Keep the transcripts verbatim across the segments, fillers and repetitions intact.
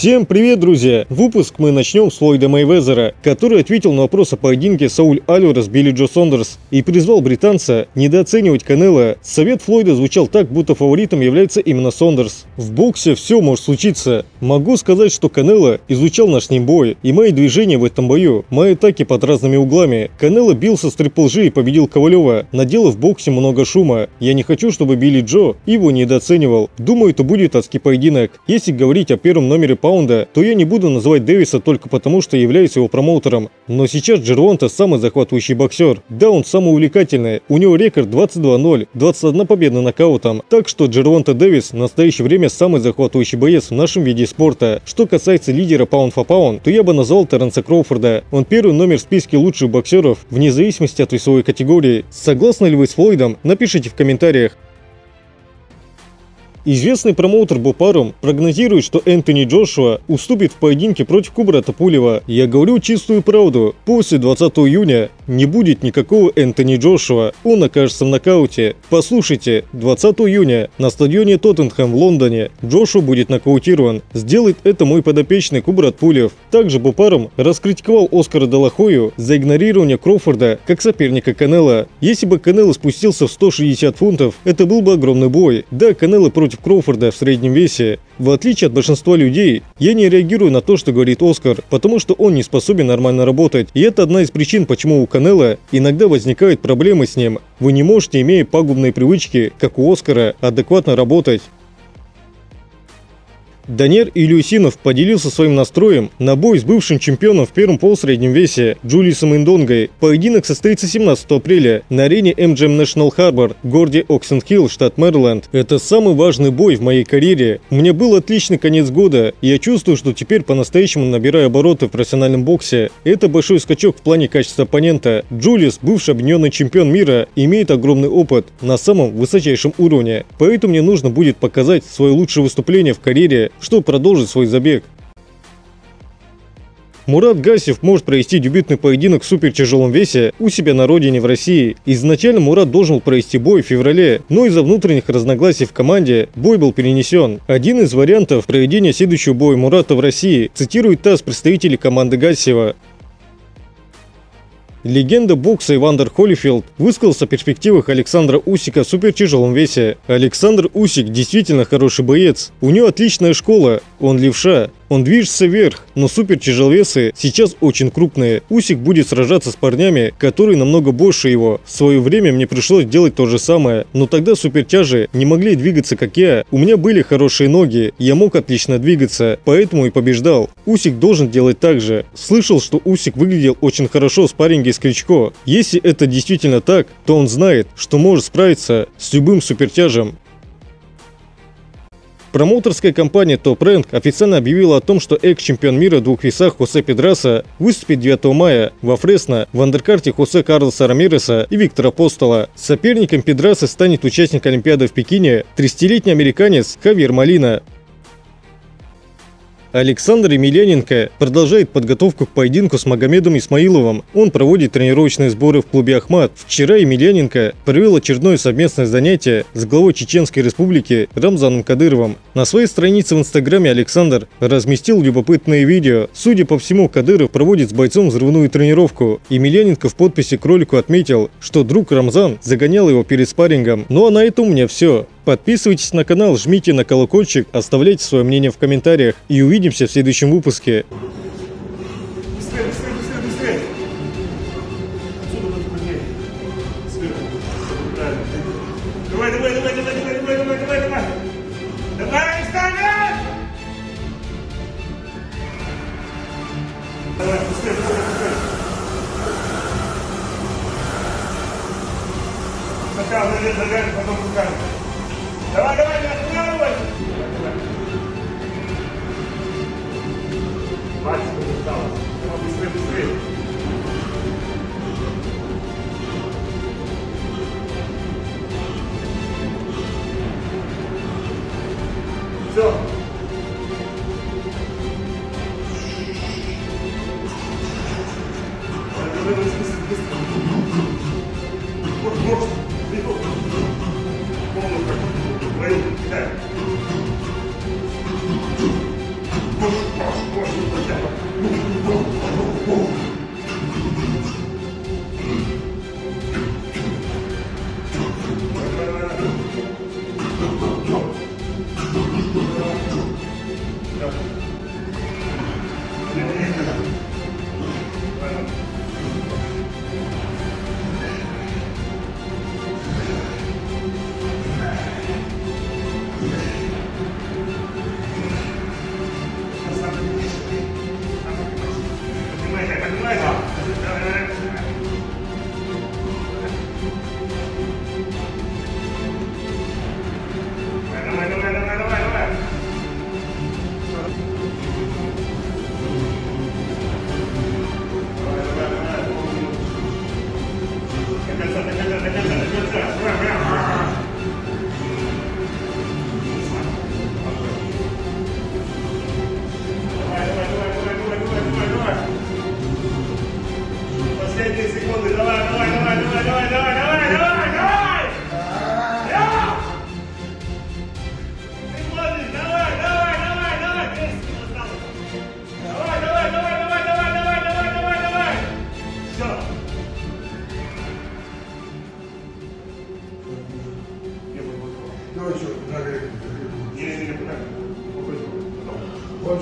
Всем привет, друзья! Выпуск мы начнем с Флойда Мейвезера, который ответил на вопрос о поединке Сауль Альварес Билли Джо Сондерс и призвал британца недооценивать Канело. Совет Флойда звучал так, будто фаворитом является именно Сондерс. В боксе все может случиться. Могу сказать, что Канело изучал наш с ним бой и мои движения в этом бою, мои атаки под разными углами. Канело бился с Трипл Джи и победил Ковалева, наделав в боксе много шума. Я не хочу, чтобы Билли Джо его недооценивал. Думаю, это будет адский поединок. Если говорить о первом номере паунда, то я не буду называть Дэвиса только потому, что являюсь его промоутером. Но сейчас Джервонта самый захватывающий боксер. Да, он самый увлекательный. У него рекорд двадцать два ноль, двадцать одна победа нокаутом. Так что Джервонта Дэвис в настоящее время самый захватывающий боец в нашем виде спорта. Что касается лидера паунд фо паунд, то я бы назвал Терренса Кроуфорда. Он первый номер в списке лучших боксеров, вне зависимости от весовой категории. Согласны ли вы с Флойдом? Напишите в комментариях. Известный промоутер Боб Арум прогнозирует, что Энтони Джошуа уступит в поединке против Кубрата Пулева. Я говорю чистую правду. После двадцатого июня не будет никакого Энтони Джошуа. Он окажется в нокауте. Послушайте, двадцатого июня на стадионе Тоттенхэм в Лондоне Джошуа будет нокаутирован. Сделает это мой подопечный Кубрат Пулев. Также Боб Арум раскритиковал Оскара Де Ла Хою за игнорирование Кроуфорда как соперника Канело. Если бы Канело спустился в сто шестьдесят фунтов, это был бы огромный бой. Да, Канело против Кроуфорда в среднем весе. В отличие от большинства людей, я не реагирую на то, что говорит Оскар, потому что он не способен нормально работать. И это одна из причин, почему у Канело иногда возникают проблемы с ним. Вы не можете, имея пагубные привычки, как у Оскара, адекватно работать. Даниэль Илюсинов поделился своим настроем на бой с бывшим чемпионом в первом полусреднем весе Джулиусом Индонгой. Поединок состоится семнадцатого апреля на арене эм джи эм National Harbor в городе Оксен-Хилл, штат Мэриленд. Это самый важный бой в моей карьере. У меня был отличный конец года, и я чувствую, что теперь по-настоящему набираю обороты в профессиональном боксе. Это большой скачок в плане качества оппонента. Джулиус, бывший объединенный чемпион мира, имеет огромный опыт на самом высочайшем уровне. Поэтому мне нужно будет показать свое лучшее выступление в карьере, чтобы продолжить свой забег. Мурат Гассиев может провести дебютный поединок в супертяжелом весе у себя на родине в России. Изначально Мурат должен провести бой в феврале, но из-за внутренних разногласий в команде бой был перенесен. Один из вариантов проведения следующего боя Мурата в России цитирует ТАСС представителей команды Гассиева. Легенда бокса Ивандер Холлифилд высказался о перспективах Александра Усика в супертяжелом весе. Александр Усик действительно хороший боец. У него отличная школа, он левша. Он движется вверх, но супертяжеловесы сейчас очень крупные. Усик будет сражаться с парнями, которые намного больше его. В свое время мне пришлось делать то же самое, но тогда супертяжи не могли двигаться как я. У меня были хорошие ноги, я мог отлично двигаться, поэтому и побеждал. Усик должен делать так же. Слышал, что Усик выглядел очень хорошо в спарринге с Кличко. Если это действительно так, то он знает, что может справиться с любым супертяжем. Промоутерская компания Top Rank официально объявила о том, что экс-чемпион мира в двух весах Хосе Педраса выступит девятого мая во Фресно в андеркарте Хосе Карлоса Рамиреса и Виктора Апостола. Соперником Педраса станет участник Олимпиады в Пекине, тридцатилетний американец Хавьер Молина. Александр Емельяненко продолжает подготовку к поединку с Магомедом Исмаиловым. Он проводит тренировочные сборы в клубе «Ахмат». Вчера Емельяненко провел очередное совместное занятие с главой Чеченской Республики Рамзаном Кадыровым. На своей странице в Инстаграме Александр разместил любопытные видео. Судя по всему, Кадыров проводит с бойцом взрывную тренировку. Емельяненко в подписи к ролику отметил, что друг Рамзан загонял его перед спаррингом. Ну а на этом у меня все. Подписывайтесь на канал, жмите на колокольчик, оставляйте свое мнение в комментариях и увидимся в следующем выпуске. Быстрее, быстрее, быстрее, быстрее. Отсюда надо быстрее. Сверху. Правильно. Давай, давай, давай, давай, давай, давай, давай, давай, давай. Давай, встань! Давай, быстрее, быстрее, быстрее. Сначала ногами, потом руками. Давай, давай, не останавливайся! Давай, давай, быстрее, быстрее! Все! Давай, давай, быстро, быстро! Вот, вот, вот! Полную как твою, кидай!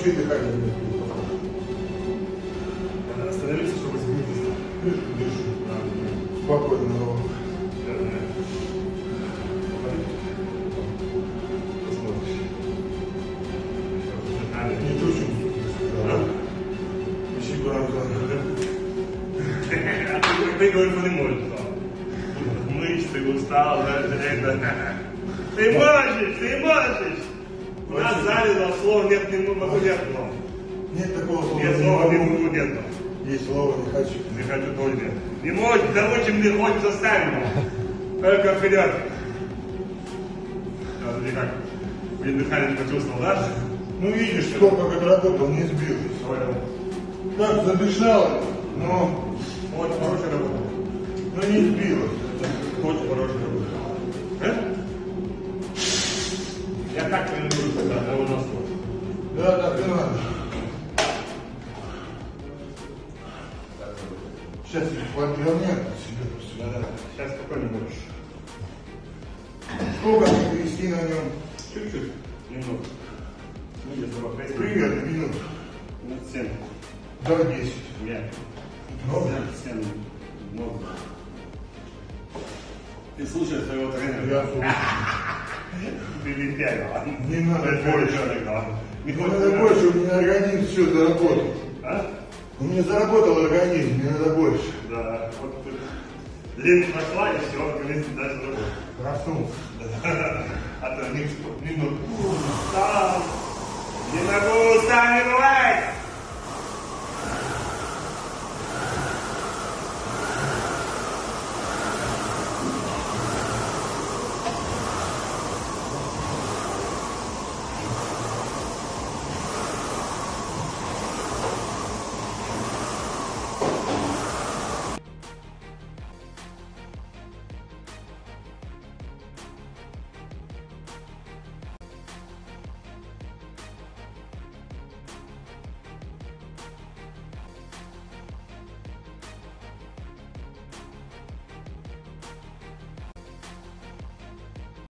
вообще дыхание не было. Надо остановиться, чтобы сбиться. Дышу, дышу. Спокойно, но... Посмотришь. Не то чувствую. Ищи барабан. Ты говоришь, что не можешь. Мышцы, устал, это. Ты можешь, ты можешь. У нас в зале за слова нет, не могу, нет. Нет такого слова. Нет слова, не могу, нет. Есть слово не хочу. Не хочу тоже нет. Не можешь, того, чем не хочешь, заставим. Только вперед. Смотри как. Блин, дыхание почувствовал, да? Ну видишь, сколько как работал, не сбилось. Так задышал, но... Очень хорошая работа. Но не сбилось. Очень хорошая работа. А? Я так тренирую, когда на его носу. Да, так и надо. Сейчас я подгоняю себе. Да, да. Сейчас спокойно будешь. Сколько мне вести на нем? Чуть-чуть. Немного. Ну, где сорок пять. Примерно минут. Ну, семь. Да, десять. Я. Много? семь. Много. Ты слушаешь своего тренера? Я слушаю. Ты не пять, ладно? Не надо Это больше. ребенок, ладно? Не Мне хочешь, надо да? больше, у меня организм все заработал. А? У меня заработал организм, мне надо больше. Да. Вот тут лень прошла, и все, организм дальше работает. Проснулся. А то не минут. Устал. Не могу, устал, не бывает.